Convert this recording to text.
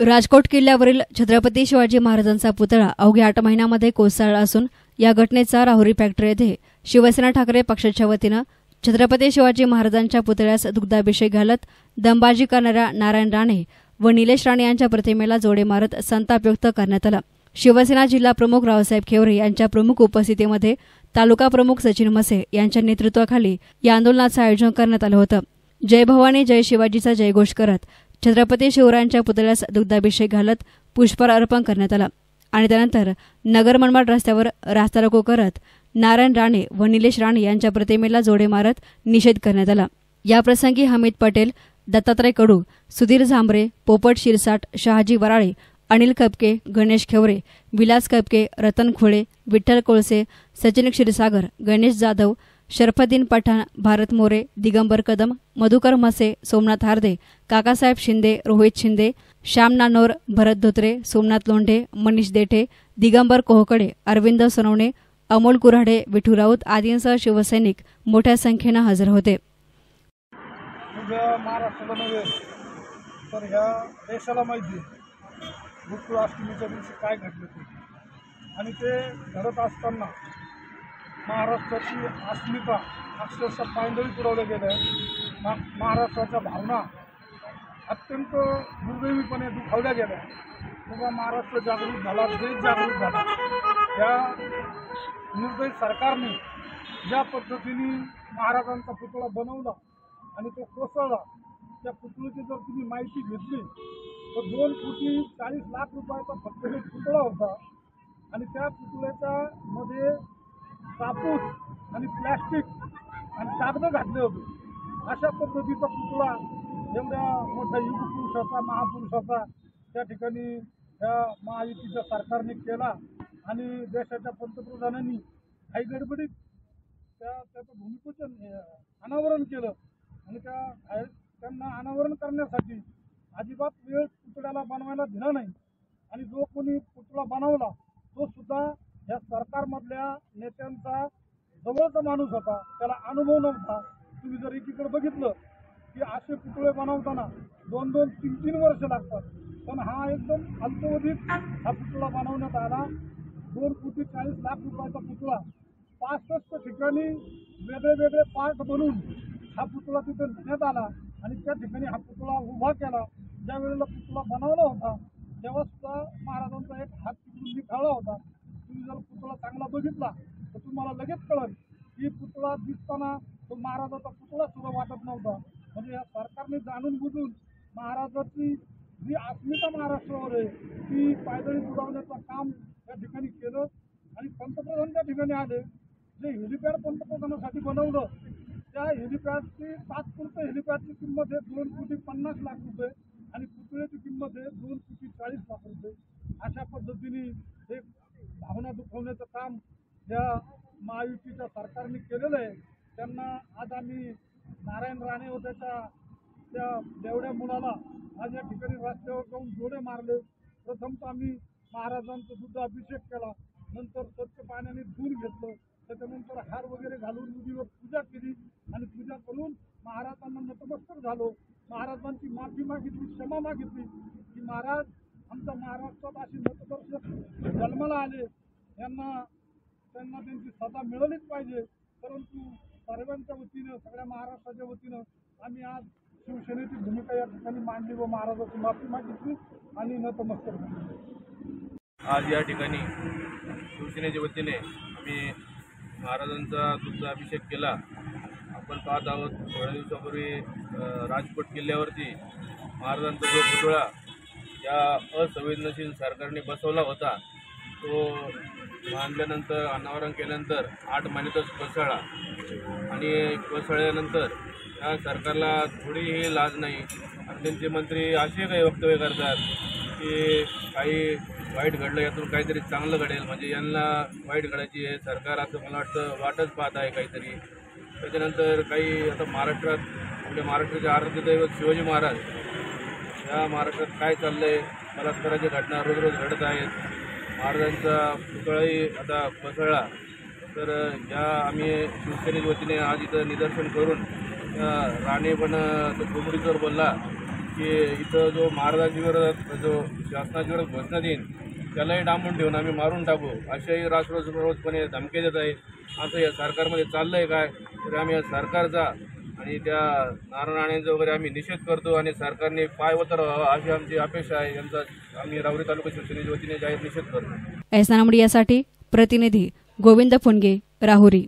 राजकोट किल्ल्यावरील छत्रपती शिवाजी महाराजांचा पुतळा अवघ्या 8 महिन्यांमध्ये कोसळला असून या घटनेचा राहुरी फॅक्टरी येथे शिवसेना ठाकरे पक्षाच्या वतीनं छत्रपती शिवाजी महाराजांच्या पुतळ्यास दुग्धाभिषेक घालत दमबाजी करणाऱ्या नारायण राणे व निलेश राणे यांच्या प्रतिमेला जोडे मारत संताप व्यक्त करण्यात आला। शिवसेना जिल्हा प्रमुख रावसाहेब खेवरे यांच्या प्रमुख उपस्थितीमध्ये तालुका प्रमुख सचिन मसे यांच्या नेतृत्वाखाली या आंदोलनाचं आयोजन करण्यात आलं होतं। जय भवानी जय शिवाजीचा जयघोष करत छत्रपती शिवरायांच्या पुतळ्यास दुग्धाभिषेक घालत पुष्पहार अर्पण करण्यात आला आणि त्यानंतर नगर मनमाड रस्त्यावर रास्ता रोको करत नारायण राणे व निलेश राणे यांच्या प्रतिमेला जोडे मारत निषेध करण्यात आला। याप्रसंगी हमीद पटेल, दत्तात्रय कडू, सुधीर झांबरे, पोपट शिरसाट, शहाजी वराळे, अनिल कपके, गणेश खेवरे, विलास कपके, रतन खुळे, विठ्ठल कोळसे, सचिन क्षीरसागर, गणेश जाधव, शरफुद्दीन पठाण, भारत मोरे, दिगंबर कदम, मधुकर मसे, सोमनाथ हार्दे, काकासाहेब शिंदे, रोहित शिंदे, श्याम नानोर, भरत धोत्रे, सोमनाथ लोंढे, मनीष देठे, दिगंबर कोहकडे, अरविंद सोनवणे, अमोल कुऱ्हाडे, विठू राऊत आदींसह शिवसैनिक मोठ्या संख्येनं हजर होते। महाराष्ट्राला नव्हे तर ह्या देशाला माहिती गोकुळाष्टमीच्या दिवशी काय घडलं ते, आणि ते घडत असताना महाराष्ट्राची अस्मिता अक्षरशः पायंदळी तुडवल्या गेल्या। महाराष्ट्राच्या भावना अत्यंत दुर्दैवीपणे दुखावल्या गेल्या। तेव्हा महाराष्ट्र जागृत झाला, देश जागृत झाला। या निर्दयी सरकारने ज्या पद्धतीने महाराजांचा पुतळा बनवला आणि तो कोसळला, त्या पुतळ्याची जर तुम्ही माहिती घेतली तर 2,40,00,000 रुपयाचा फक्त एक पुतळा होता आणि त्या पुतळ्याच्या मध्ये कापूस आणि प्लॅस्टिक आणि कागद घातले होते। अशा पद्धतीचा पुतळा एवढ्या मोठ्या युगपुरुषाचा, महापुरुषाचा त्या ठिकाणी या महायुतीच्या सरकारने केला आणि देशाच्या पंतप्रधानांनी काही गडबडीत त्याचं भूमिपूजन अनावरण केलं आणि त्यांना अनावरण करण्यासाठी अजिबात वेळ पुतळ्याला बनवायला दिला नाही आणि जो कोणी पुतळा बनवला तो सुद्धा या सरकारमधल्या नेत्यांचा जवळचा माणूस होता, त्याला अनुभव नव्हता। तुम्ही जर एकीकडे बघितलं की असे पुतळे बनवताना 2-2, 3-3 वर्ष लागतात, पण हा एकदम अल्पवधीत हा पुतळा बनवण्यात आला। 2,40,00,000 रुपयाचा पुतळा 65 ठिकाणी वेगळे वेगळे पार्ट बनवून हा पुतळा तिथे नेण्यात आला आणि त्या ठिकाणी हा पुतळा उभा केला। ज्या वेळेला पुतळा बनवला होता तेव्हा सुद्धा महाराजांचा एक हात तिकडून निघाला होता। तुम्ही जर पुतळा चांगला बघितला तर तुम्हाला लगेच कळेल की पुतळा दिसताना तो महाराजाचा पुतळा सुद्धा वाटत नव्हता। म्हणजे या सरकारने जाणून बुजून महाराजाची जी अस्मिता महाराष्ट्रावर आहे ती पायदळी तुडवण्याचं काम या ठिकाणी केलं आणि पंतप्रधान त्या ठिकाणी आले। जे हेलिपॅड पंतप्रधानासाठी बनवलं त्या हेलिपॅडची तात्पुरतं हेलिपॅडची किंमत आहे 2,50,00,000 रुपये आणि पुतळ्याची किंमत आहे 2,40,00,000 रुपये। अशा पद्धतीने हे भावना दुखवण्याचं काम ज्या महायुतीच्या सरकारने केलेलं आहे त्यांना आज आम्ही नारायण राणे व त्या देवड्या मुलाला आज या ठिकाणी रस्त्यावर जाऊन जोडे मारले। प्रथमतः आम्ही महाराजांचा दुग्धाभिषेक केला, नंतर स्वच्छ पाण्याने धुवून घेतलं, त्याच्यानंतर हार वगैरे घालून विधीवर पूजा केली आणि पूजा करून महाराजांना नतमस्तक झालो। महाराजांची माफी मागितली, क्षमा मागितली की महाराज आमच्या महाराष्ट्रात अशी नतदर्शक जन्माला आले, त्यांना त्यांची सजा मिळालीच पाहिजे। परंतु सर्वांच्या वतीनं, सगळ्या महाराष्ट्राच्या वतीनं आम्ही आज शिवसेनेची भूमिका या ठिकाणी मांडली व महाराजांची माफी मागितली आणि नतमस्तक झाली। आज या ठिकाणी शिवसेनेच्या वतीने आम्ही महाराजांचा दुग्धाभिषेक केला। आपण पाहत आहोत थोड्या दिवसापूर्वी राजकोट किल्ल्यावरती महाराजांचा जो पुतळा या असंवेदनशील सरकारने बसवला होता तो बांधल्यानंतर अनावरण केल्यानंतर 8 महिन्यातच कोसळला आणि कोसळल्यानंतर या सरकारला थोडीही लाज नाही आणि त्यांचे मंत्री असे काही वक्तव्य करतात की काही वाईट घडलं यातून काहीतरी चांगलं घडेल, म्हणजे यांना वाईट घडायची आहे सरकार असं मला वाटच पाहत आहे काहीतरी। त्याच्यानंतर काही आता महाराष्ट्रात आपल्या महाराष्ट्राचे आराध्य दैवत शिवाजी महाराज, या महाराष्ट्रात काय चाललं आहे, बलात्काराच्या घटना रोज रोज घडत आहेत। महाराजांचा पुतळाही आता कोसळला तर या आम्ही शिवसेनेच्या वतीने आज इथं निदर्शन करून राणे पण तो कोंबडीचोर बोलला की इथं जो महाराजांच्या विरोधात जो शासनाच्या विरोधात घोषणा देईन त्यालाही डांबून ठेवून आम्ही मारून टाकू अशाही राष्ट्रविरोधपणे धमके देत आहे. असं या सरकारमध्ये चाललं आहे काय, तर आम्ही या सरकारचा आणि त्या नारायण राणेंचा वगैरे आम्ही निषेध करतो आणि सरकारने पायउतार व्हावा अशी आमची अपेक्षा आहे. यांचा आम्ही राहुरी तालुका शिवसेनेच्या वतीने जाहीर निषेध करतो. एसना मीडियासाठी प्रतिनिधी गोविंद फुनगे, राहुरी.